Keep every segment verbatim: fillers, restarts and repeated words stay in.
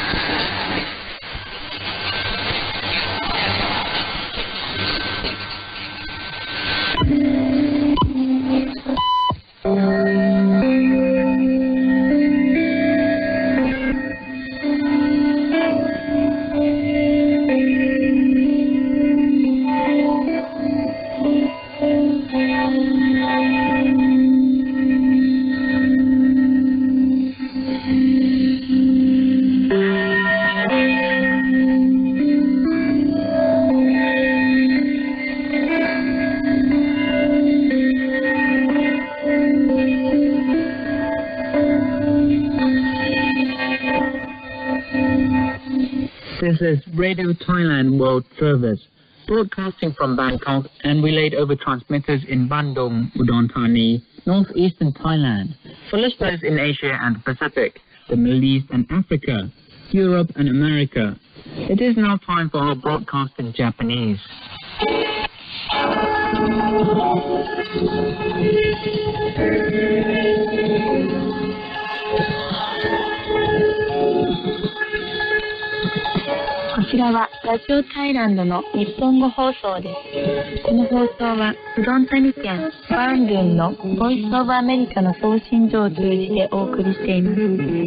This is Radio Thailand World Service, broadcasting from Bangkok and relayed over transmitters in Bandung, Udon Thani, northeastern Thailand, for listeners in Asia and the Pacific, the Middle East and Africa, Europe and America. It is now time for our broadcast in Japanese. こちらはラジオタイランドの日本語放送です。この放送はうどん谷県バンドゥンのボイスオブアメリカの送信所を通じてお送りしています。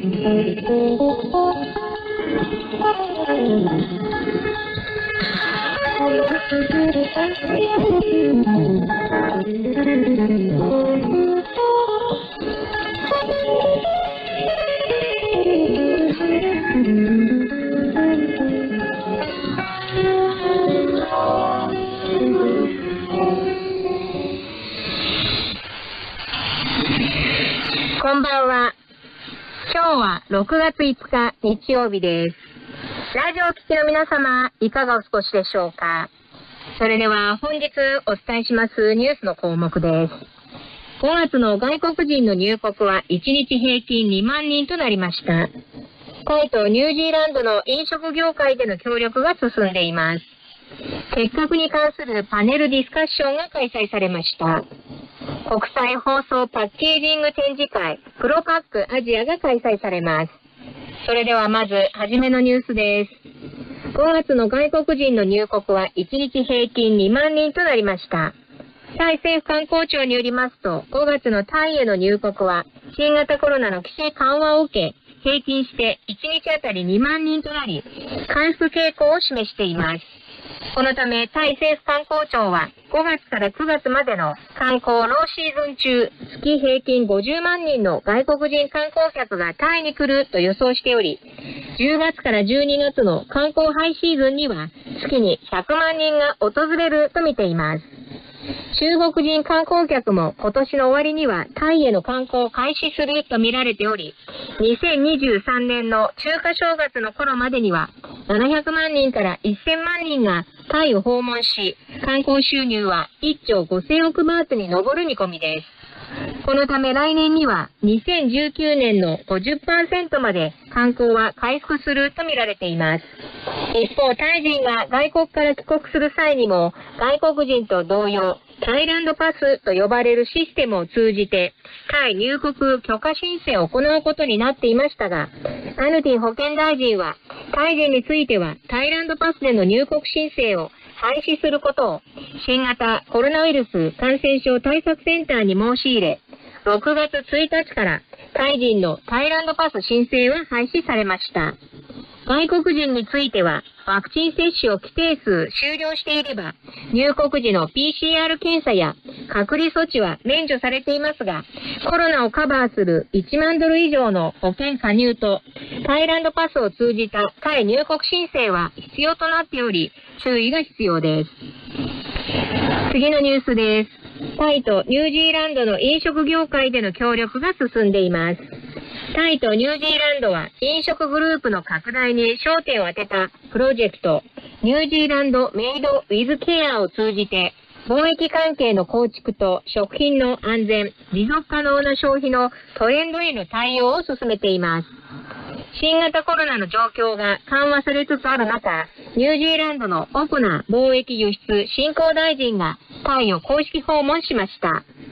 こんばんは。今日はろくがついつか日曜日です。ラジオを聴きの皆様、いかがお過ごしでしょうか。それでは本日お伝えしますニュースの項目です。ごがつの外国人の入国はいちにち平均にまんにんとなりました。タイとニュージーランドの飲食業界での協力が進んでいます。結核に関するパネルディスカッションが開催されました。国際放送パッケージング展示会プロパックアジアが開催されます。それではまずはじめのニュースです。ごがつの外国人の入国はいちにち平均にまんにんとなりました。タイ政府観光庁によりますと、ごがつのタイへの入国は新型コロナの規制緩和を受け、平均していちにちあたりにまんにんとなり、回復傾向を示しています。このため、タイ政府観光庁はごがつからくがつまでの観光ローシーズン中、月平均ごじゅうまんにんの外国人観光客がタイに来ると予想しており、じゅうがつからじゅうにがつの観光ハイシーズンには月にひゃくまんにんが訪れると見ています。中国人観光客も今年の終わりにはタイへの観光を開始すると見られており、にせんにじゅうさんねんの中華正月の頃までにはななひゃくまんにんからせんまんにんがタイを訪問し、観光収入はいっちょうごせんおくバーツに上る見込みです。このため来年にはにせんじゅうきゅうねんの ごじゅっパーセント まで観光は回復すると見られています。一方、タイ人が外国から帰国する際にも外国人と同様、タイランドパスと呼ばれるシステムを通じてタイ入国許可申請を行うことになっていましたが、アヌティン保健大臣はタイ人についてはタイランドパスでの入国申請を廃止することを新型コロナウイルス感染症対策センターに申し入れ、ろくがつついたちからタイ人のタイランドパス申請は廃止されました。外国人についてはワクチン接種を規定数終了していれば入国時の ピーシーアール 検査や隔離措置は免除されていますが、コロナをカバーするいちまんドル以上の保険加入とタイランドパスを通じたタイ入国申請は必要となっており、注意が必要です。次のニュースです。タイとニュージーランドの飲食業界での協力が進んでいます。タイとニュージーランドは飲食グループの拡大に焦点を当てたプロジェクトニュージーランドメイドウィズケアを通じて貿易関係の構築と食品の安全、持続可能な消費のトレンドへの対応を進めています。新型コロナの状況が緩和されつつある中、ニュージーランドのオコナ貿易輸出振興大臣がタイを公式訪問しました。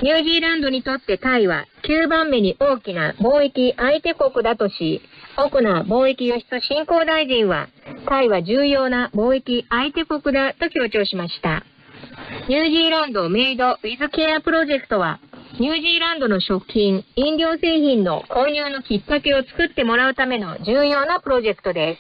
ニュージーランドにとってタイはきゅうばんめに大きな貿易相手国だとし、オコナ貿易輸出振興大臣は、タイは重要な貿易相手国だと強調しました。ニュージーランドメイドウィズケアプロジェクトは、ニュージーランドの食品、飲料製品の購入のきっかけを作ってもらうための重要なプロジェクトです。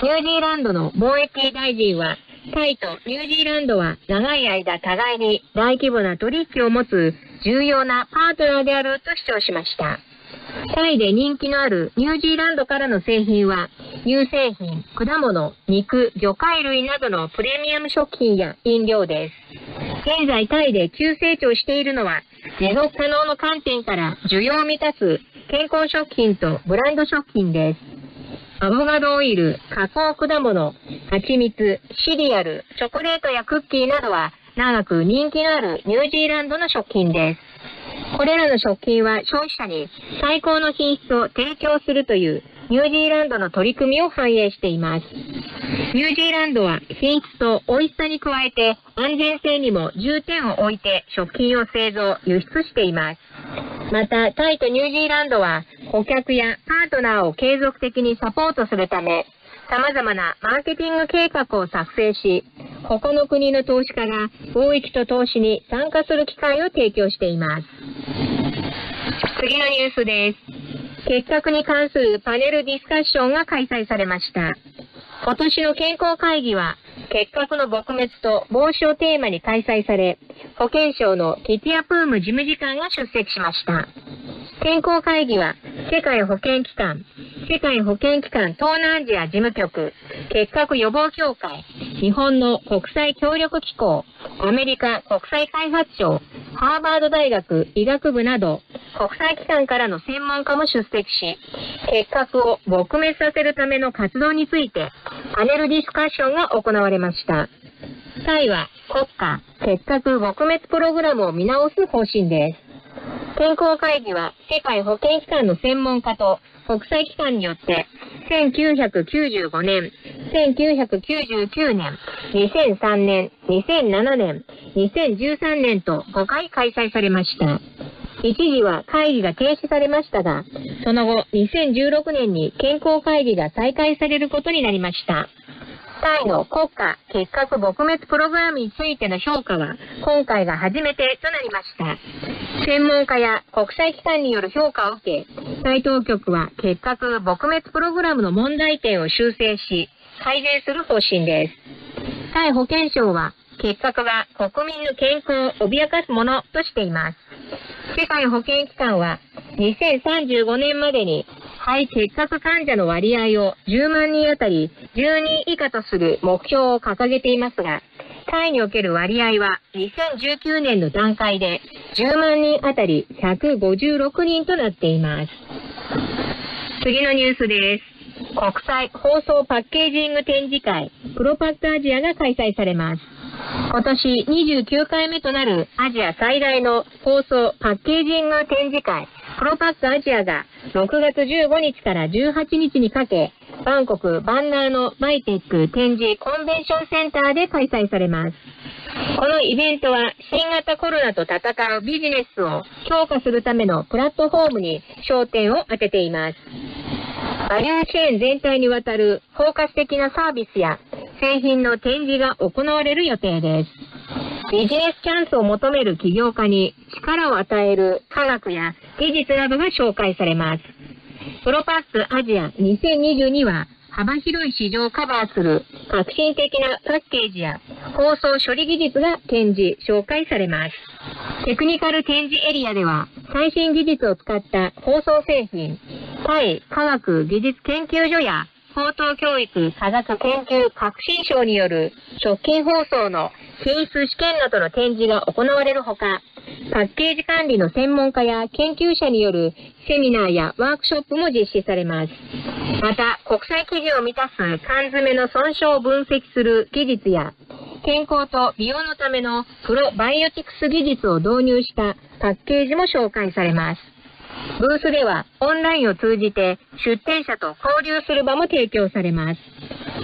ニュージーランドの貿易大臣は、タイとニュージーランドは長い間互いに大規模な取引を持つ重要なパートナーであると主張しました。タイで人気のあるニュージーランドからの製品は、乳製品、果物、肉、魚介類などのプレミアム食品や飲料です。現在タイで急成長しているのは、持続可能の観点から需要を満たす健康食品とブランド食品です。アボカドオイル、加工果物、蜂蜜、シリアル、チョコレートやクッキーなどは長く人気のあるニュージーランドの食品です。これらの食品は消費者に最高の品質を提供するというニュージーランドの取り組みを反映しています。ニュージーランドは品質と美味しさに加えて安全性にも重点を置いて食品を製造、輸出しています。また、タイとニュージーランドは顧客やパートナーを継続的にサポートするため、様々なマーケティング計画を作成し、他の国の投資家が貿易と投資に参加する機会を提供しています。次のニュースです。結核に関するパネルディスカッションが開催されました。今年の健康会議は、結核の撲滅と防止をテーマに開催され、保健省のキティアプーム事務次官が出席しました。健康会議は、世界保健機関、世界保健機関東南アジア事務局、結核予防協会、日本の国際協力機構、アメリカ国際開発庁、ハーバード大学医学部など、国際機関からの専門家も出席し、結核を撲滅させるための活動について、パネルディスカッションが行われました。タイは国家結核撲滅プログラムを見直す方針です。健康会議は世界保健機関の専門家と国際機関によってせんきゅうひゃくきゅうじゅうごねん、せんきゅうひゃくきゅうじゅうきゅうねん、にせんさんねん、にせんななねん、にせんじゅうさんねんとごかい開催されました。一時は会議が停止されましたが、その後にせんじゅうろくねんに健康会議が再開されることになりました。タイの国家結核撲滅プログラムについての評価は今回が初めてとなりました。専門家や国際機関による評価を受け、タイ当局は結核撲滅プログラムの問題点を修正し、改善する方針です。タイ保健省は結核が国民の健康を脅かすものとしています。世界保健機関はにせんさんじゅうごねんまでに肺結核患者の割合をじゅうまんにんあたりじゅうにん以下とする目標を掲げていますが、タイにおける割合はにせんじゅうきゅうねんの段階でじゅうまんにんあたりひゃくごじゅうろくにんとなっています。次のニュースです。国際包装パッケージング展示会プロパックアジアが開催されます。今年にじゅうきゅうかいめとなるアジア最大の包装パッケージング展示会プロパックアジアがろくがつじゅうごにちからじゅうはちにちにかけ、バンコク・バンナーのバイテック展示コンベンションセンターで開催されます。このイベントは新型コロナと戦うビジネスを強化するためのプラットフォームに焦点を当てています。バリューチェーン全体にわたる包括的なサービスや製品の展示が行われる予定です。ビジネスチャンスを求める起業家に力を与える科学や技術などが紹介されます。プロパックアジアにせんにじゅうには幅広い市場をカバーする革新的なパッケージや包装処理技術が展示、紹介されます。テクニカル展示エリアでは最新技術を使った包装製品、タイ科学技術研究所や高等教育科学研究革新省による食品包装の品質試験などの展示が行われるほか、パッケージ管理の専門家や研究者によるセミナーやワークショップも実施されます。また、国際基準を満たす缶詰の損傷を分析する技術や、健康と美容のためのプロバイオティクス技術を導入したパッケージも紹介されます。ブースではオンラインを通じて出展者と交流する場も提供されます。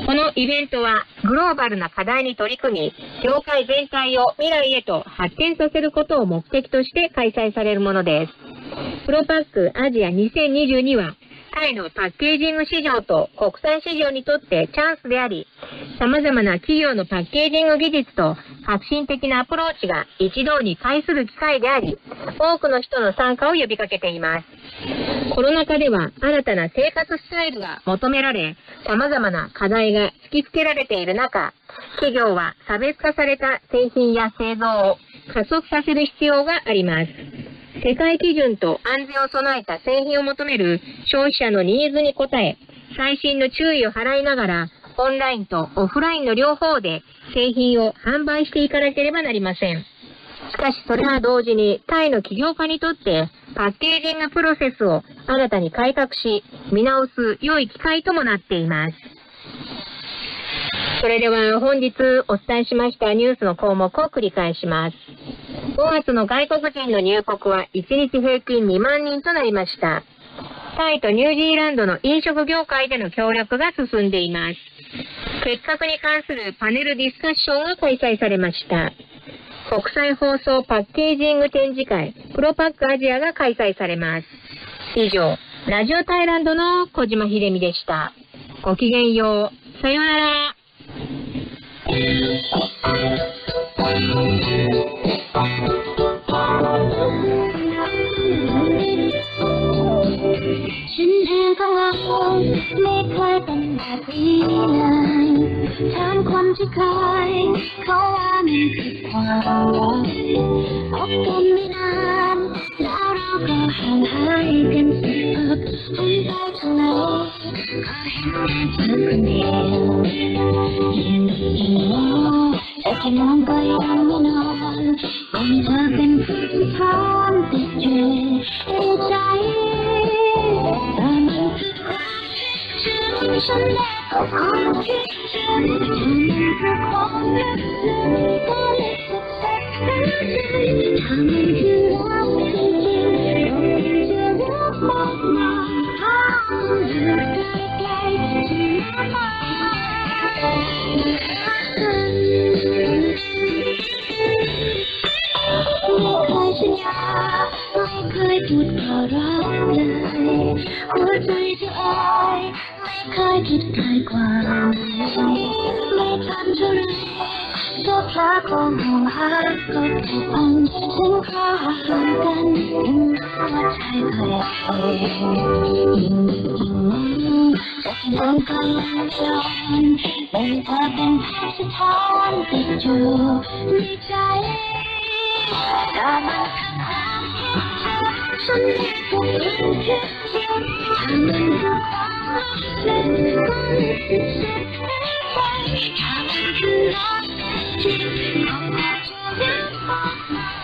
このイベントはグローバルな課題に取り組み、業界全体を未来へと発展させることを目的として開催されるものです。プロパックアジアにせんにじゅうには、タイのパッケージング市場と国際市場にとってチャンスであり、様々な企業のパッケージング技術と革新的なアプローチが一堂に会する機会であり、多くの人の参加を呼びかけています。コロナ禍では新たな生活スタイルが求められ、様々な課題が突きつけられている中、企業は差別化された製品や製造を加速させる必要があります。世界基準と安全を備えた製品を求める消費者のニーズに応え、細心の注意を払いながら、オンラインとオフラインの両方で製品を販売していかなければなりません。しかしそれは同時にタイの起業家にとってパッケージングプロセスを新たに改革し、見直す良い機会ともなっています。それでは本日お伝えしましたニュースの項目を繰り返します。ごがつの外国人の入国はいちにち平均にまんにんとなりました。タイとニュージーランドの飲食業界での協力が進んでいます。結核に関するパネルディスカッションが開催されました。国際放送パッケージング展示会プロパックアジアが開催されます。以上、ラジオタイランドの小島秀美でした。ごきげんよう。さようなら。 ฉันเองก็งงไม่เคยเป็นแบบนี้เลยถามคนที่เคยเขาว่ามันคือความรักพบกันไม่นานแล้วเราก็ห่างหายกันสักพักหันไปทางไหนก็เห็นแต่เธอคนเดียวยิ่งยิ่งมองแต่แค่มองก็ยังไม่นอนยังเธอเป็นผู้สะท้อนติดอยู่ในใจแต่มันคือความคิดถึงฉันแลกกับความคิดถึงมันคือความรักซึ่งก็ไม่สุขสันต์ถ้ามันคือรักจริงๆก็คงจะรักมากมายอยู่ไกลๆที่มาไม่เคยสัญญาไม่เคยพูดว่ารักเลยหัวใจที่อ้ายไม่เคยคิดไกลกว่าไม่ทันเท่าไรก็พระของห่วงหาก็ผูกพันถึงคราห่างกันยังหัวใจเคยยิ่งยิ่งมองจะมองก็ยังไม่ยอมเป็นเธอเป็นภาพสะท้อนติดอยู่ในใจแต่มันคือความคิดถึงฉันเรียกว่าเป็นคิดถึงถ้ามันคือความรักซึ่งก็ไม่สุดสุดไปถ้ามันคือรักจริงก็คงจะรักมากมาย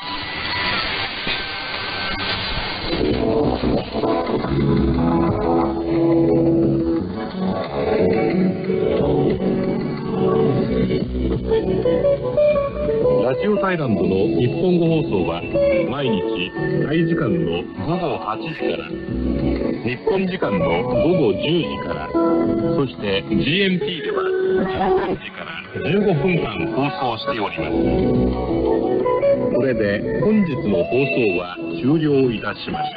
ラジオタイランドの日本語放送は毎日タイ時間のごごはちじから日本時間のごごじゅうじからそして ジーエムティー ではじゅうさんじからじゅうごふんかん放送しております。これで本日の放送は終了いたしました。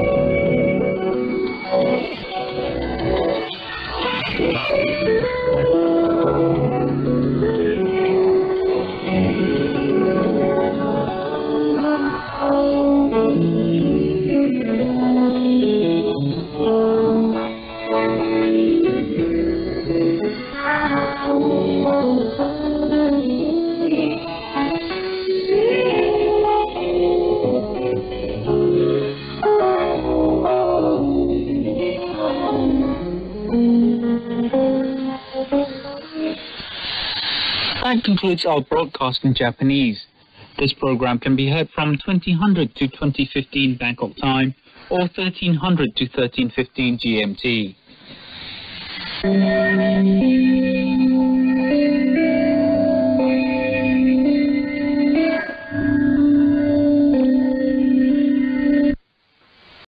That concludes our broadcast in Japanese. This program can be heard from twenty hundred to twenty fifteen Bangkok time or thirteen hundred to thirteen fifteen G M T.